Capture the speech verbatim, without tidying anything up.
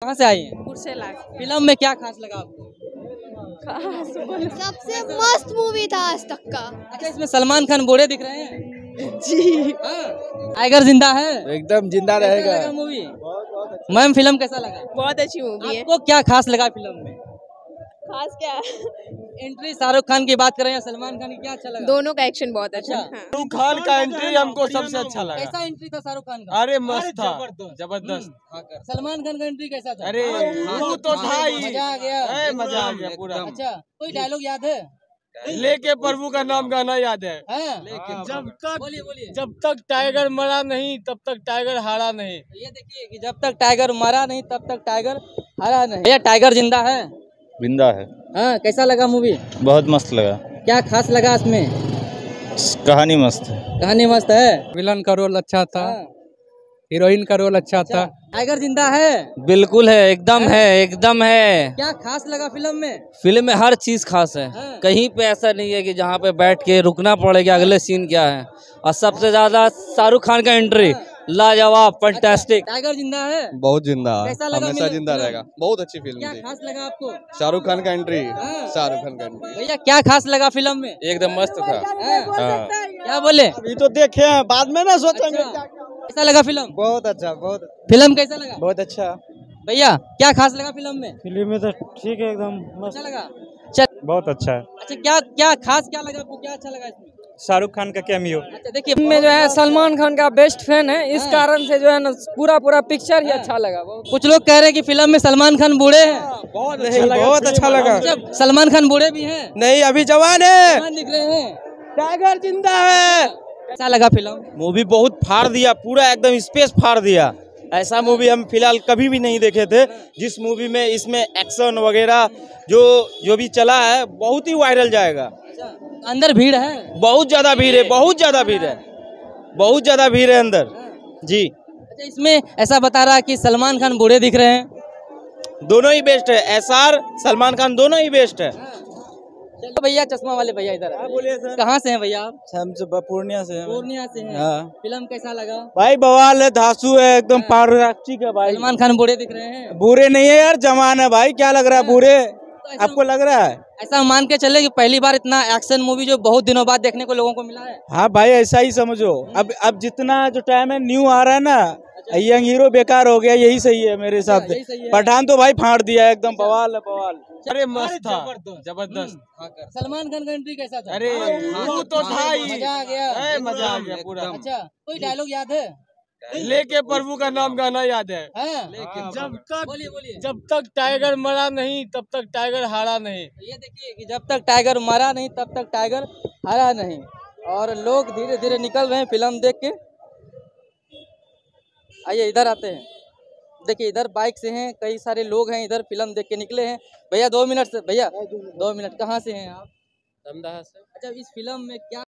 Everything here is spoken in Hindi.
कहाँ से आई हैं? कुर्सेला। फिल्म में क्या खास लगा आपको? सबसे मस्त मूवी था आज तक का। अच्छा, इसमें सलमान खान बूढ़े दिख रहे हैं जी हाँ। टाइगर जिंदा है, एकदम जिंदा कैसा रहेगा। लगा मूवी? मैम फिल्म कैसा लगा? बहुत अच्छी मूवी है। आपको क्या खास लगा फिल्म में? खास क्या, एंट्री शाहरुख खान की बात करें या सलमान खान की, क्या अच्छा लगा? दोनों का एक्शन बहुत अच्छा अच्छा। हाँ। शाहरुख खान का एंट्री हमको सबसे अच्छा लगा। कैसा एंट्री था शाहरुख खान का? अरे मस्त था, जबरदस्त। सलमान खान का एंट्री कैसा था? अरे वो तो था ही, मजा आ गया। ए, मजा आ गया पूरा। अच्छा, कोई डायलॉग याद है? लेके प्रभु का नाम गाना याद है। हाँ? जब तक बोलिए बोलिए। जब तक टाइगर मरा नहीं तब तक टाइगर हारा नहीं। ये देखिए कि जब तक टाइगर मरा नहीं तब तक टाइगर हरा नहीं। भैया टाइगर जिंदा है? जिंदा है। हाँ, कैसा लगा मूवी? बहुत मस्त लगा। क्या खास लगा इसमें? कहानी मस्त है। कहानी मस्त है। विलन का रोल अच्छा था, हाँ। हीरोइन का रोल अच्छा था। टाइगर जिंदा है? बिल्कुल है, एकदम है, एकदम है। क्या खास लगा फिल्म में? फिल्म में हर चीज खास है। हाँ। कहीं पे ऐसा नहीं है कि जहाँ पे बैठ के रुकना पड़ेगा अगले सीन क्या है। और सबसे ज्यादा शाहरुख खान का एंट्री लाजवाब, फैंटास्टिक। टाइगर जिंदा है? बहुत जिंदा, कैसा लगा हमेशा फिल्म? जिंदा रहेगा। बहुत अच्छी फिल्म क्या थी। खास लगा आपको? शाहरुख खान का एंट्री, हाँ। शाहरुख खान का एंट्री भैया क्या खास लगा फिल्म में? एकदम मस्त था। हाँ। क्या बोले? अभी तो देखे हैं, बाद में ना सोचेंगे। अच्छा। कैसा लगा फिल्म? बहुत अच्छा, बहुत फिल्म कैसा लगा? बहुत अच्छा। भैया क्या खास लगा फिल्म में? फिल्म में तो ठीक है, एकदम अच्छा लगा? चल। बहुत अच्छा है। अच्छा, क्या क्या खास क्या लगा आपको? क्या अच्छा लगा इसमें? शाहरुख खान का कैमियो। अच्छा देखिए, में जो है सलमान खान का बेस्ट फैन है, इस हाँ। कारण से जो है ना पूरा पूरा पिक्चर ही हाँ। अच्छा लगा। कुछ लोग कह रहे हैं कि फिल्म में सलमान खान बूढ़े हैं। बहुत अच्छा लगा, बहुत अच्छा लगा। अच्छा, सलमान खान बूढ़े भी हैं? नहीं, अभी जवान है, जवान दिख रहे हैं। टाइगर जिंदा है। कैसा लगा फिल्म? मूवी बहुत फाड़ दिया, पूरा एकदम स्पेस फाड़ दिया। ऐसा मूवी हम फिलहाल कभी भी नहीं देखे थे। जिस मूवी में इसमें एक्शन वगैरह जो जो भी चला है बहुत ही वायरल जाएगा। अच्छा, अंदर भीड़ है? बहुत ज्यादा भीड़ है, बहुत ज्यादा भीड़ है, बहुत ज्यादा भीड़ है अंदर जी। अच्छा, इसमें ऐसा बता रहा है कि सलमान खान बूढ़े दिख रहे हैं। दोनों ही बेस्ट है, एस आर सलमान खान दोनों ही बेस्ट है। चलो भैया, चश्मा वाले भैया इधर आए। बोलिए सर। कहाँ से हैं भैया आप? हम सब पूर्णिया से हैं। पूर्णिया से हैं। हाँ। फिल्म कैसा लगा? भाई बवाल है, धांसू है, एकदम पारिवारिक है भाई। सलमान खान बूढ़े दिख रहे हैं? बुरे नहीं है यार, जवान है भाई। क्या लग रहा है बुरे? ऐसा- आपको लग रहा है? ऐसा मान के चले कि पहली बार इतना एक्शन मूवी जो बहुत दिनों बाद देखने को लोगों को मिला है। हाँ भाई, ऐसा ही समझो। अब अब जितना जो टाइम है न्यू आ रहा है ना, यंग हीरो बेकार हो गया, यही सही है मेरे हिसाब यही से। सही है। पठान तो भाई फाड़ दिया है, एकदम बवाल है, बवाल। अरे मस्त था, जबरदस्त। सलमान खान का एंट्री कैसा था? अरे वो तो था ही, मजा आ गया। ए, मजा आ गया पूरा। अच्छा, कोई डायलॉग याद है? लेके प्रभु का नाम गाना याद है। हाँ? जब तक बोलिए बोलिए। जब तक टाइगर मरा नहीं तब तक टाइगर हारा नहीं। ये देखिए कि जब तक टाइगर मरा नहीं तब तक टाइगर हरा नहीं। और लोग धीरे धीरे निकल रहे हैं फिल्म देख के। आइए इधर आते हैं। देखिए इधर बाइक से हैं, कई सारे लोग हैं इधर फिल्म देख के निकले हैं। भैया दो मिनट से, भैया दो मिनट, कहाँ से हैं आप? अहमदाबाद से। अच्छा, इस फिल्म में क्या